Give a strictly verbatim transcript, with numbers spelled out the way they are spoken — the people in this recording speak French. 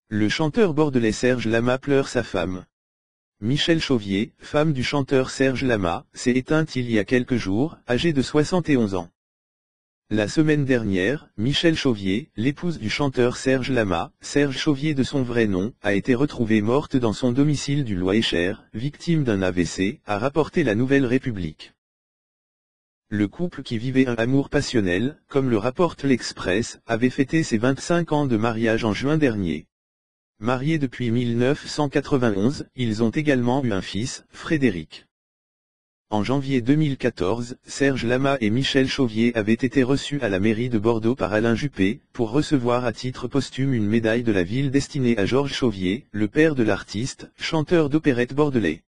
Le chanteur bordelais Serge Lama pleure sa femme. Michel Chauvier, femme du chanteur Serge Lama, s'est éteinte il y a quelques jours, âgée de soixante et onze ans. La semaine dernière, Michel Chauvier, l'épouse du chanteur Serge Lama, Serge Chauvier de son vrai nom, a été retrouvée morte dans son domicile du Loir-et-Cher, victime d'un A V C, a rapporté la Nouvelle République. Le couple qui vivait un amour passionnel, comme le rapporte l'Express, avait fêté ses vingt-cinq ans de mariage en juin dernier. Mariés depuis mille neuf cent quatre-vingt-onze, ils ont également eu un fils, Frédéric. En janvier deux mille quatorze, Serge Lama et Michel Chauvier avaient été reçus à la mairie de Bordeaux par Alain Juppé, pour recevoir à titre posthume une médaille de la ville destinée à Georges Chauvier, le père de l'artiste, chanteur d'opérette bordelais.